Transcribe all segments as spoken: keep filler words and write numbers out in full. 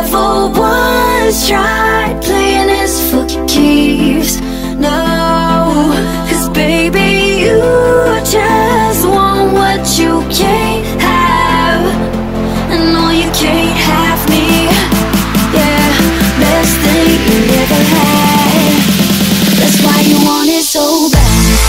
never once tried playing this for keeps. No, 'cause baby, you just want what you can't have. And no, you can't have me. Yeah, best thing you never had. That's why you want it so bad.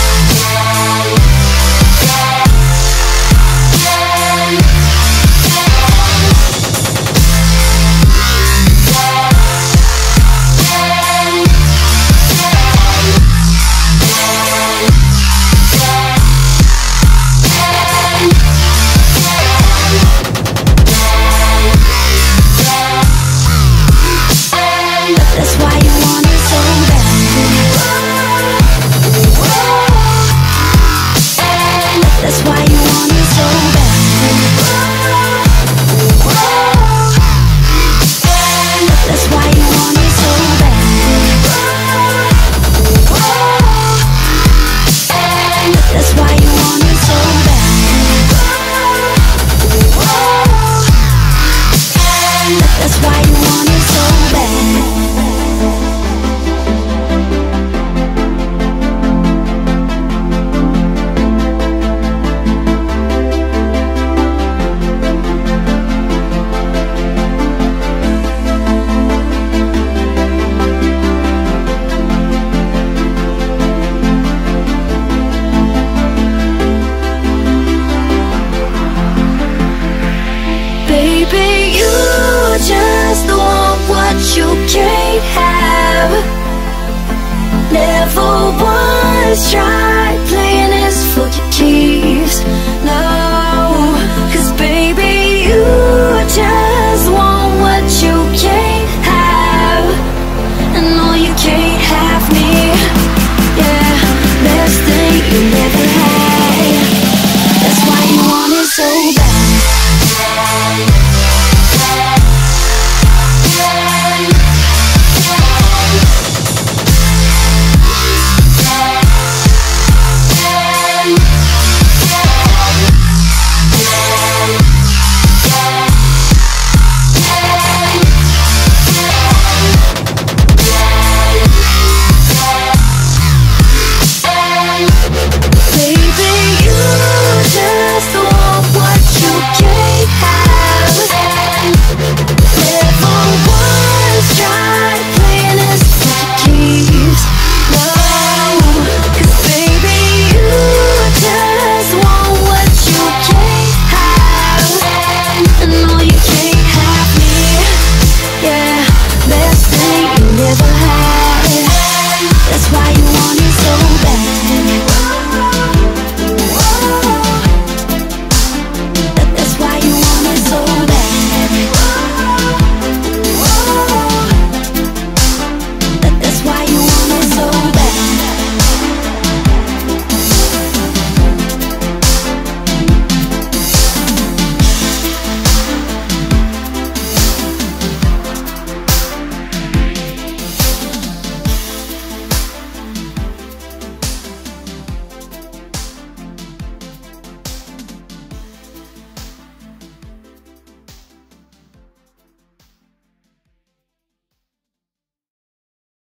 That's why you want it so bad. That's why you want it so bad. That's why you want it so bad. That's why you want it so bad. That's why you want it so bad. Baby, you just want what you can't have. Never once tried playing this for your keeps. No.